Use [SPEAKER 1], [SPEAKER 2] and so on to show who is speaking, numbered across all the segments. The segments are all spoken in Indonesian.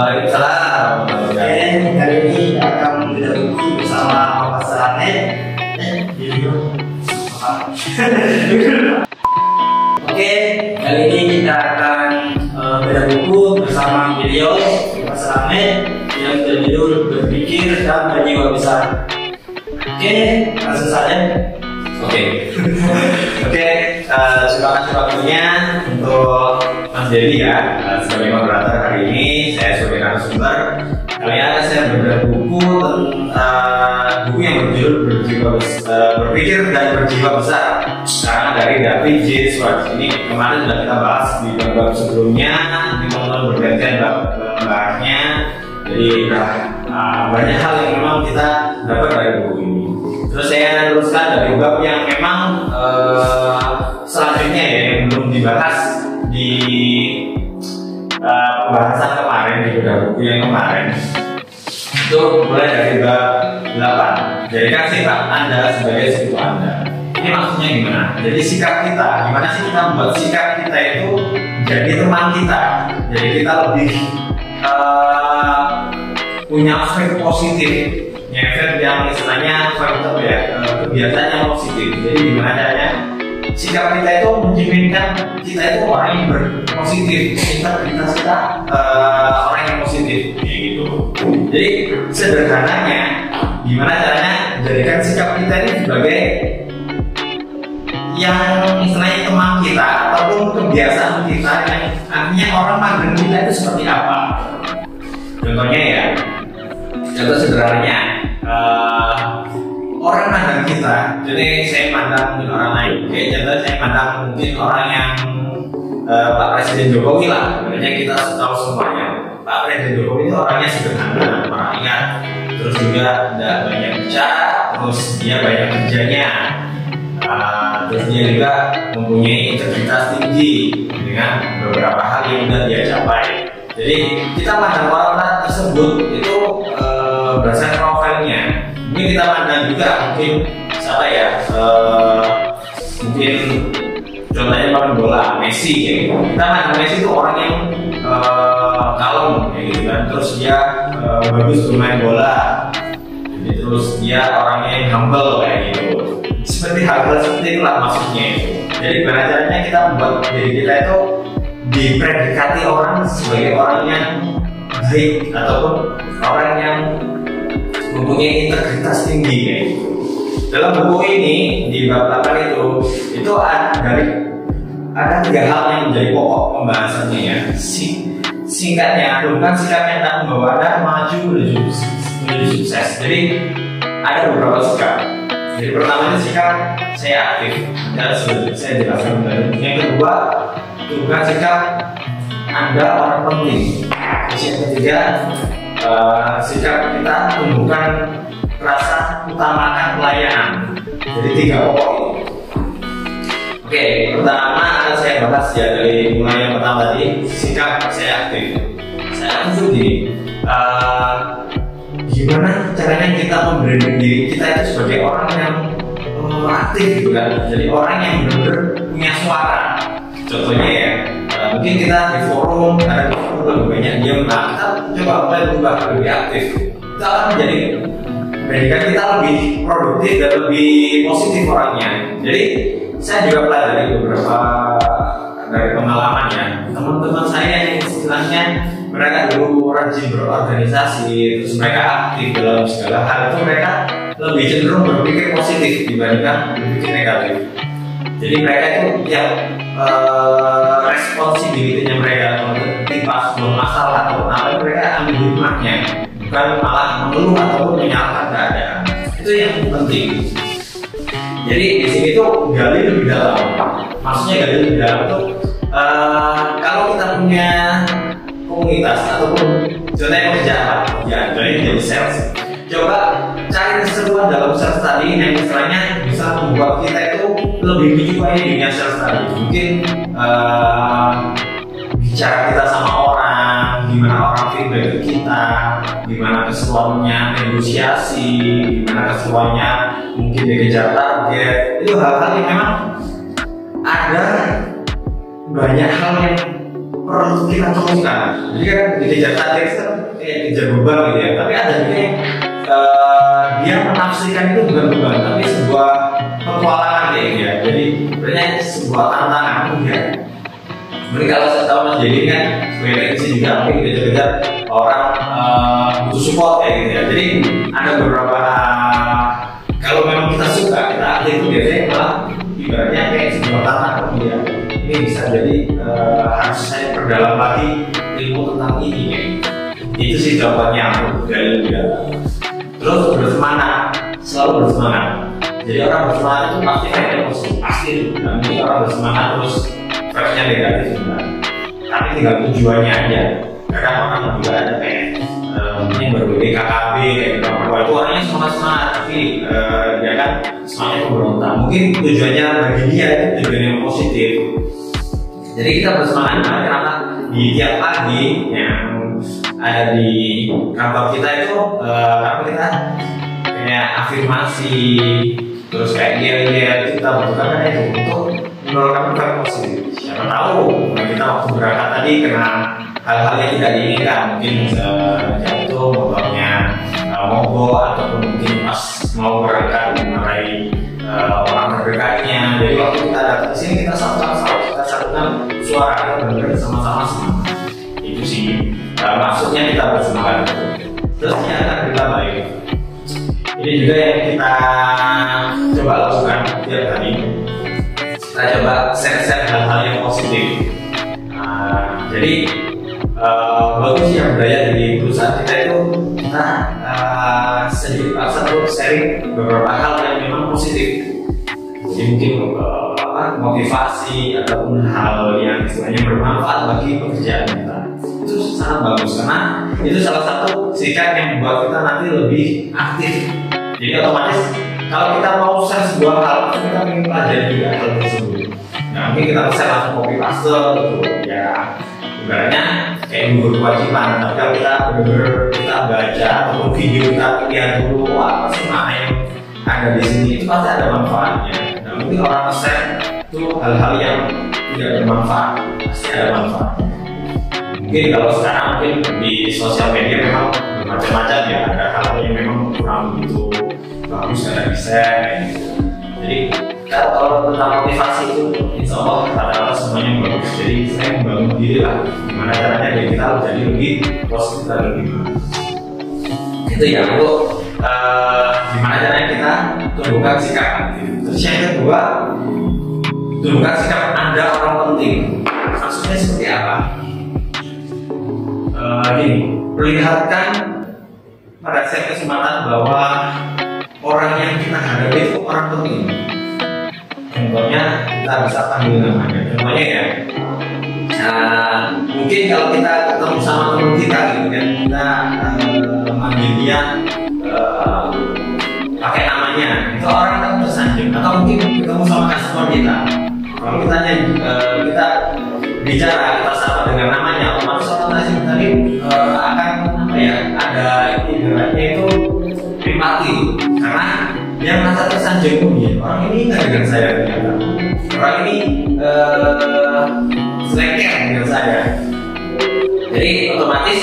[SPEAKER 1] Waalaikumsalam.
[SPEAKER 2] Oke, kali ini akan berbeda buku bersama Bapak Selamet. Video apa? Oke, kali ini kita akan beda buku bersama video Bapak Selamet yang berjudul Berpikir dan Berjiwa Besar. Oke, langsung saja.
[SPEAKER 1] Oke, terima kasih waktunya untuk Mas Dedi ya sebagai moderator hari ini. Saya sebagai narasumber. Kali ini saya berbeda buku tentang buku yang berjudul Berpikir dan Berjiwa Besar karena dari David J. Schwartz. Ini kemarin sudah kita bahas di bab sebelumnya. Nanti teman-teman bergantian bahasnya. Jadi banyak hal yang memang kita dapat dari buku ini. Terus saya teruskan dari bab yang memang selanjutnya ya, yang belum dibahas di pembahasan kemarin di buku yang kemarin. Itu mulai dari bab 8. Jadikan sikap Anda sebagai sekutu Anda. Ini maksudnya gimana? Jadi sikap kita, gimana sih kita membuat sikap kita itu jadi teman kita. Jadi kita lebih punya aspek positif, efek yang istilahnya faktor ya, kebiasaan yang positif. Jadi gimana caranya sikap kita itu mencerminkan kita itu orang yang berpositif, integritas kita orang yang positif, kayak gitu. Jadi sederhananya gimana caranya jadikan sikap kita ini sebagai yang istilahnya teman kita ataupun kebiasaan kita yang artinya orang mandang kita itu seperti apa. Contohnya ya, contoh sederhananya orang mandang kita. Jadi saya mandang mungkin orang lain. Oke, contoh saya mandang mungkin orang yang Pak Presiden Jokowi lah. Sebenarnya kita tahu semuanya. Pak Presiden Jokowi itu orangnya sederhana, merakyat, terus juga tidak banyak bicara, terus dia banyak kerjanya, terus dia juga mempunyai integritas tinggi dengan beberapa hal yang sudah dia capai. Jadi kita mandang orang tersebut itu berdasarkan profilnya. Mungkin kita pandang juga mungkin siapa ya, mungkin contohnya pemain bola Messi ya gitu. Kita pandang Messi itu orang yang kalem ya gitu kan, terus dia bagus bermain bola. Jadi terus dia orangnya yang humble kayak gitu. Seperti hal seperti itulah maksudnya itu. Jadi gimana caranya kita membuat diri kita itu dipredikati orang sebagai orang yang baik ataupun orang yang mempunyai integritas tinggi ya. Dalam buku ini di bab 8 itu ada 3 hal yang menjadi pokok pembahasannya ya. Singkatnya, bukan sikap yang tak membawa Anda maju menuju sukses. Jadi ada beberapa sikap. Jadi pertamanya sikap saya aktif. Ya, sudah saya jelaskan tadi. Yang kedua, bukan sikap Anda orang penting. Yang ketiga, sikap kita tumbuhkan rasa utamakan pelayanan. Jadi 3 pokok ini. Oke, pertama akan saya bahas ya dari mulai yang pertama tadi, sikap saya aktif. Saya aktif gini, gimana caranya kita membranding diri kita itu sebagai orang yang aktif gitu kan. Jadi orang yang benar-benar punya suara. Contohnya ya, mungkin kita di forum, ada di forum lebih banyak diam, nah kita coba mulai berubah lebih aktif. Kita akan menjadi pendidikan kita lebih produktif dan lebih positif orangnya. Jadi saya juga pelajari beberapa dari pengalaman ya, teman-teman saya yang istilahnya mereka dulu rajin berorganisasi, terus mereka aktif dalam segala hal, itu mereka lebih cenderung berpikir positif dibandingkan berpikir negatif. Jadi mereka itu yang responsibility-nya mereka ketika sebuah masalah atau apa, mereka ambil hikmahnya, bukan malah mengeluh ataupun menyalahkan keadaan. Itu yang penting. Jadi di sini tuh gali lebih dalam. Maksudnya gali lebih dalam tuh kalau kita punya komunitas ataupun contohnya pekerjaan, jadi sales. Coba cari keseruan dalam sales tadi yang istilahnya bisa membuat kita itu lebih menyukai dunia sales tadi. Mungkin bicara kita sama orang, gimana orang feedback ke kita, gimana keseruannya negosiasi, gimana keseruannya mungkin dikejar target. Itu hal-hal yang memang ada banyak hal yang perlu kita temukan. Jadi kan dikejar target itu kayak kejar beban gitu ya, tapi ada juga yang dia menafsirkan itu bukan beban tapi sebuah petualangan kayak gitu ya. Jadi sebenarnya sebuah tantangan ya. Mungkin kalau saya tahu Mas Jadi kan sebagai teknisi juga mungkin kejar-kejar orang butuh support kayak gitu ya. Jadi ada beberapa kalau memang kita suka, kita ahli itu biasanya malah ibaratnya kayak sebuah tantangan ya. Ini bisa jadi harus saya perdalam lagi ilmu tentang ini ya. Itu sih jawabannya aku dari lebih dalam. Terus bersemangat, selalu bersemangat. Jadi orang bersemangat itu pasti ada emosi, pasti. Dan mungkin orang bersemangat terus vibe-nya negatif juga. Tapi tinggal tujuannya aja. Kadang orang juga ada kayak mungkin berbagai KKB kayak gitu. Bahwa itu orangnya semangat, tapi dia kan semangatnya pemberontak. Mungkin tujuannya bagi dia itu tujuan yang positif. Jadi kita bersemangat karena di tiap pagi yang ada di kantor kita itu apa kita kayak afirmasi, terus kayak dia kita butuhkan kan itu untuk menurunkan vibe positif. Siapa tahu kita waktu berangkat tadi kena hal-hal yang tidak diinginkan, mungkin jatuh motornya mogok ataupun mungkin pas mau berangkat dimarahi orang terdekatnya. Jadi waktu kita datang ke sini kita satukan suara, kita benar-benar sama-sama semangat. Itu sih maksudnya kita bersemangat. Terus akan kita baik. Ini juga yang kita coba lakukan tiap hari. Kita coba share hal-hal yang positif. Jadi bagus ya budaya di perusahaan kita itu kita sedikit paksa untuk sharing beberapa hal yang memang positif. Jadi mungkin motivasi ataupun hal yang istilahnya bermanfaat bagi pekerjaan kita. Itu sangat bagus karena itu salah satu sikap yang membuat kita nanti lebih aktif. Jadi otomatis kalau kita mau share sebuah hal kita ingin pelajari juga hal tersebut. Nah mungkin kita share langsung copy paste gitu ya. Ibaratnya kayak gugur kewajiban. Tapi kalau kita benar-benar kita baca ataupun video kita lihat dulu apa sih makna yang ada di sini itu pasti ada manfaatnya. Nah mungkin orang share itu hal-hal yang tidak bermanfaat pasti ada manfaat. Mungkin kalau sekarang mungkin di sosial media memang bermacam-macam ya, ada hal yang memang kurang begitu bagus karena bisa gitu. Jadi kalau tentang motivasi itu insya Allah kata-kata semuanya bagus. Jadi saya membangun diri lah gimana caranya biar kita jadi lebih positif dan lebih bagus. Itu ya untuk gimana caranya kita tumbuhkan sikap. Terus yang kedua, tumbuhkan sikap Anda orang penting. Maksudnya seperti apa? Gini, perlihatkan pada setiap kesempatan bahwa orang yang kita hadapi itu orang penting. Contohnya kita bisa panggil namanya. Contohnya ya, mungkin kalau kita ketemu sama teman kita gitu kan, kita manggil dia pakai namanya, itu orang kan tersanjung. Atau mungkin ketemu sama customer kita, kalau kita bicara, kita sapa dengan namanya, otomatis tadi akan apa ya, ada ibaratnya itu empati karena dia merasa tersanjung. Orang ini nggak dengan saya ternyata, orang ini selengket dengan saya. Jadi otomatis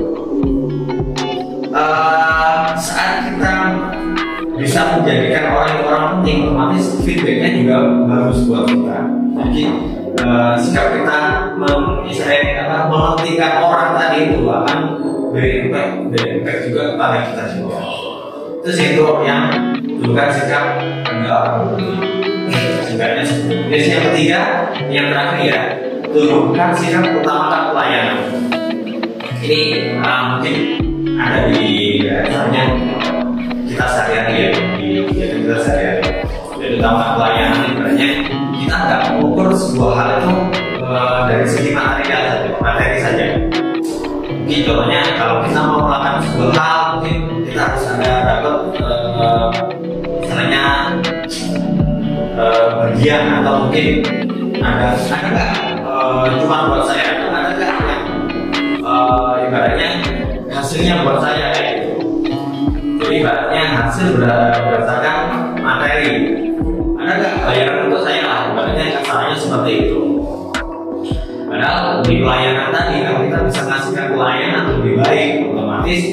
[SPEAKER 1] saat kita bisa menjadikan orang penting, otomatis feedbacknya juga bagus buat kita. Jadi sikap kita mementingkan orang tadi itu akan berimpact juga kepada kita juga. Terus itu yang bukan sikap Anda orang penting. Sikapnya seperti itu. Terus yang ketiga, yang terakhir ya, tunjukkan sikap utamakan pelayanan. Ini mungkin ada di misalnya kita sehari-hari ya, di kegiatan kita sehari-hari. Jadi utamakan pelayanan sebenarnya kita nggak mengukur sebuah hal itu dari segi materi saja. Mungkin contohnya kalau kita mau melakukan sebuah hal, mungkin kita harus dapat misalnya bagian atau mungkin ada nggak cuma buat saya, atau ada nggak yang ibaratnya hasilnya buat saya kayak gitu. Jadi ibaratnya hasil berdasarkan materi. Ada nggak bayaran untuk saya lah, ibaratnya kasarnya seperti itu. Ada Padahal di pelayanan tadi kalau kita bisa ngasihkan pelayanan lebih baik, otomatis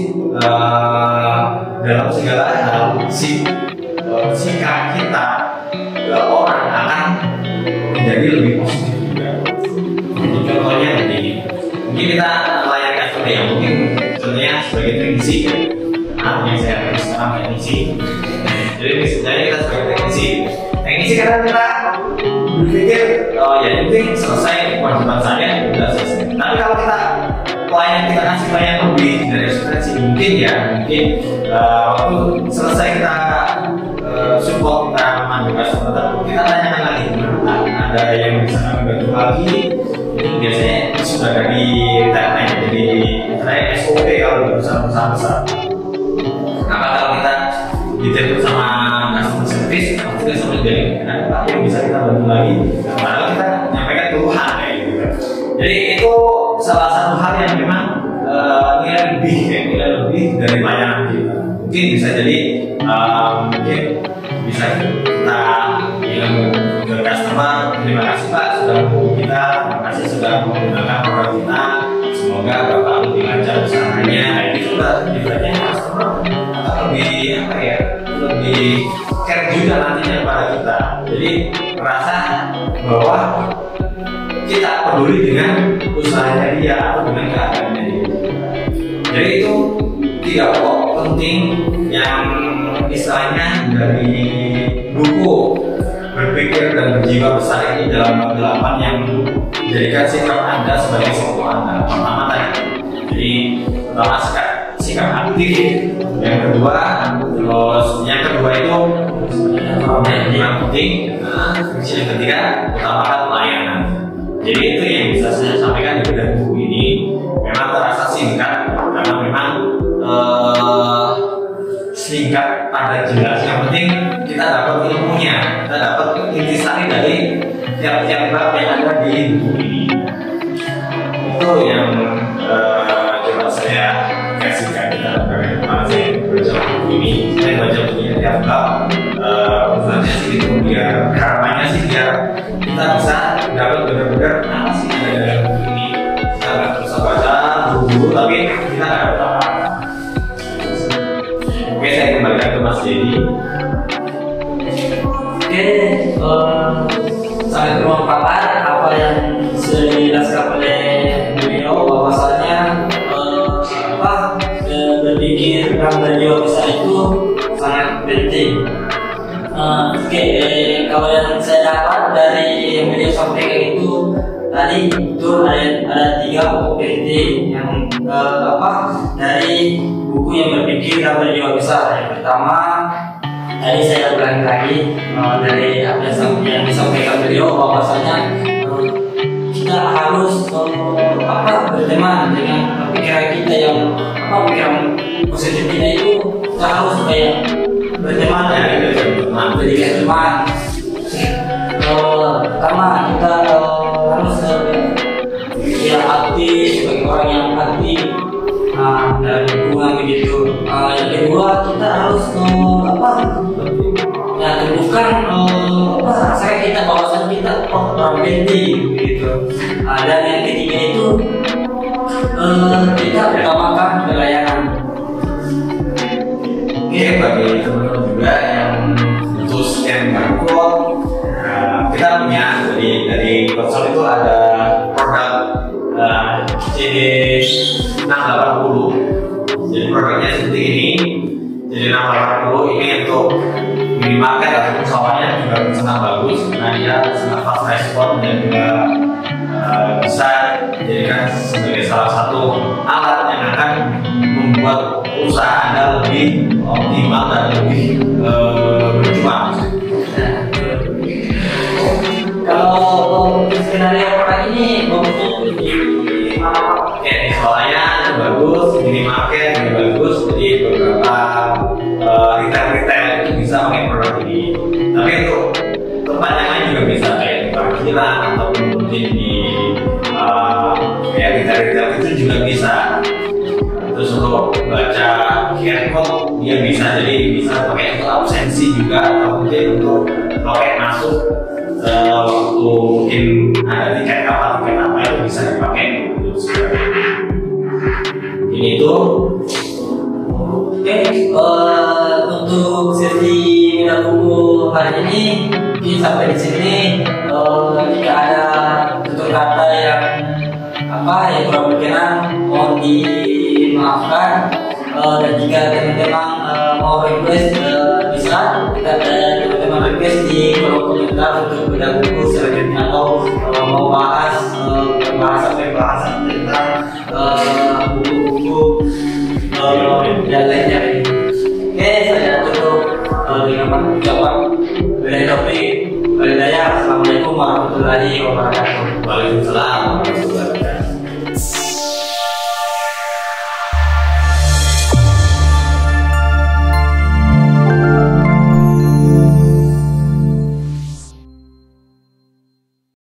[SPEAKER 1] dalam segala hal sikap kita ke orang akan menjadi lebih positif juga. Jadi contohnya begini, mungkin kita layarkan contoh yang mungkin contohnya sebagai teknisi, yang saya tulis sekarang teknisi. Jadi misalnya kita sebagai teknisi karena kita berpikir ya yang penting selesai kewajiban saya sudah selesai. Tapi kalau kita kita kasih pelayanan lebih dari ekspektasi, mungkin waktu selesai kita support, kita menjaga sebentar, kita tanyakan lagi ada yang bisa kami bantu lagi. Itu biasanya sudah dari timeline, jadi saya SOP kalau di perusahaan besar. Nah kalau kita ditelepon sama customer service, kita sama jadi ada Pak yang bisa kita bantu lagi. Padahal kita nyampaikan keluhan kayak gitu. Jadi itu salah satu hal yang memang nilai lebih dari pelayanan kita. Mungkin bisa jadi mungkin bisa kita bilang ke customer, terima kasih Pak sudah menghubungi kita, terima kasih sudah menggunakan produk kita, semoga Bapak lebih lancar usahanya. Itu lah ibaratnya customer lebih care juga nantinya pada kita. Jadi merasa bahwa kita peduli dengan usahanya dia atau dengan keadaannya dia. Jadi itu 3 pokok penting yang istilahnya dari buku berpikir dan berjiwa besar ini dalam bab 8 yang menjadikan sikap Anda sebagai sekutu Anda. Pertama tadi, jadi pertama sikap aktif, yang kedua itu yang penting, yang ketiga utamakan pelayanan. Jadi itu yang bisa saya sampaikan di bedah buku ini. Memang terasa singkat karena memang singkat pada jelas. Yang penting kita dapat ilmunya, kita dapat intisari dari tiap-tiap bab yang ada di buku ini. Itu yang coba saya kasihkan kita bagaimana saya baca buku ini. Saya baca bukunya tiap bab. Usulnya sih itu biar harapannya sih biar kita bisa dapat benar-benar apa sih yang ada dalam buku ini. Kita nggak terus baca buru-buru tapi kita nggak dapat apa-apa. Oke, saya kembalikan ke Mas Dedi.
[SPEAKER 2] Oke, sangat bermanfaat apa yang sudah dijelaskan oleh beliau, bahwasanya berpikir dan berjiwa besar itu sangat penting. Oke, kalau yang saya dapat dari yang beliau sampaikan itu tadi itu ada 3 pokok penting yang dari buku yang berpikir dan berjiwa besar. Yang pertama tadi saya ulangi lagi dari apa yang disampaikan beliau, bahwasanya kita harus berteman dengan pikiran kita yang pikiran positif kita itu, kita harus kayak berteman menjadi teman. Pertama kita harus aktif sebagai orang yang aktif dalam lingkungan begitu. Yang kedua kita harus tumbuhkan rasa kita bahwasan kita orang penting begitu. Dan yang ketiga itu kita utamakan pelayanan.
[SPEAKER 1] Oke, bagi teman-teman juga yang butuh scan barcode, kita punya dari konsol itu ada produk CD680. Jadi produknya seperti ini. Jadi 680 ini untuk minimarket ataupun sawahnya juga sangat bagus karena dia sangat fast respon dan juga bisa dijadikan sebagai salah satu alat yang akan membuat usaha Anda lebih optimal dan lebih berjuang.
[SPEAKER 2] Kalau skenario produk ini bagusnya di mana?
[SPEAKER 1] Oke, di Solaya itu bagus, di minimarket juga bagus, jadi beberapa retail itu bisa pakai produk ini. Tapi untuk tempat yang lain juga bisa kayak di parkiran ataupun mungkin di retail itu juga bisa. Terus untuk baca QR code dia bisa, jadi bisa pakai untuk absensi juga atau mungkin untuk loket masuk waktu mungkin ada tiket apa yang bisa dipakai untuk ini itu.
[SPEAKER 2] Oke, untuk sesi beda buku hari ini mungkin sampai di sini. Jika ada tutur kata yang kurang berkenan mohon dimaafkan, dan jika teman-teman mau request bisa teman-teman request di kolom komentar untuk beda buku selanjutnya, atau mau bahas pembahasan tentang buku-buku dan lainnya. Oke, saya tutup dengan ucapan billahi taufiq wal hidayah. Assalamualaikum warahmatullahi wabarakatuh.
[SPEAKER 1] Waalaikumsalam.